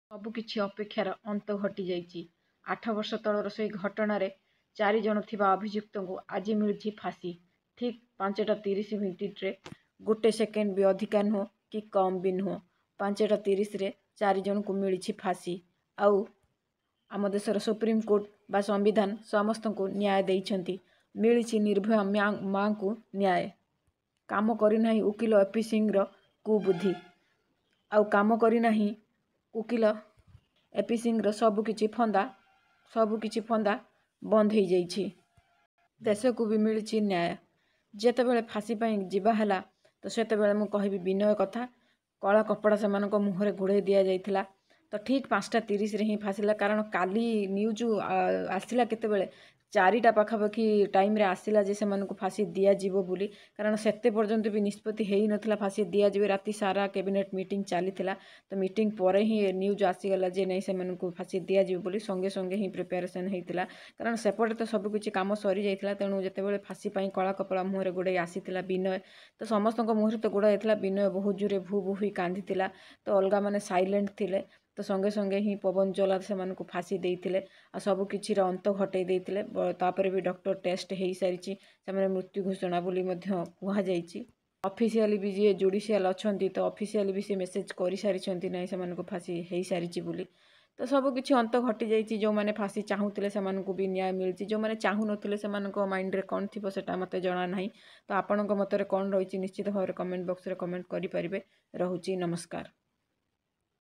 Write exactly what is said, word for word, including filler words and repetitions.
सबकिछि अपेक्षार अंत घटी जाइछि। आठ वर्ष तलर से घटना चारि जन थिबा अभियुक्त को आज मिली फांसी। ठीक पांचटा तीस मिनिट रे गोटे सेकेंड भी अधिका नुह कि कम भी नुह। पांचटा तीस रे चारि जन को मिली फांसी। आउ आम देशर सुप्रीम कोर्ट बा संविधान समस्त को न्याय देइछंती। मिली निर्भया माँ को न्याय। काम करना वकिल ए पी सिंह रो कुबुद्धि आउ काम करना वकिल ए पी सिंह रो सबकिछि फंदा सबकिछि फंदा बंद हो जाइछि। देश को भी मिली न्याय। जेतेबेले फांसी पाई जिबा हला तो सेतेबेले मु कहबी विनय कथा। कला कपड़ा से मुहरे घोड़े दि जाइथिला। तो ठीक पाँचटा तीस रे ही फांसीला। कारण काली न्यूज आसला केतेबेले चारिटा पाखापाखि टाइम रे आसला जे सेमानकु को फांसी दिया जीवो बोली। कारण सेते पर्यंत भी निष्पत्ति हेई नथिला फांसी दिया जीवे। राति सारा कैबिनेट मीटिंग चली थिला। तो मीटिंग परे ही न्यूज आसीगला जे नहीं सेमानकु फांसी दिया जीवो बोली। संगे संगे ही प्रिपरेशन हेइतिला। कारण सेपटे तो सब किछि काम सरी जाइथिला। तेणु जेतेबेले फांसी पाई कला कपड़ा मुहरे गोड़े आसीथिला विनय तो समस्त मुहरे तो गोड़ा जाइथिला। विनय बहुत जोरे भू भू ही कांदिथिला। तो अलगा माने साइलेंट थिले। तो संगे संगे ही पवन चला से फांसी देइथिले। आ सब किछि रा अंत घटै देइथिले। तापर भी डॉक्टर टेस्ट हेई सारिछि। से मृत्यु घोषणा बोली मध्य कुहा जाइछि। ऑफिशियली भी जे जुडिशियल अछंती तो ऑफिशियली भी से मेसेज करि सारिछंती नै से फांसी हेई सारिछि बोली। तो सब किछि अंत घटी जाइछि। जो माने फांसी चाहूतिले से मानकु भी न्याय मिलछि। जो माने चाहू नथिले से मानको माइंड रे कोन थिबो सेटा मते जणा नाही। तो आपणक मतरे कोन रहिछि निश्चित भाव कमेंट बॉक्स रे कमेंट करि परिबे। रहुछि नमस्कार।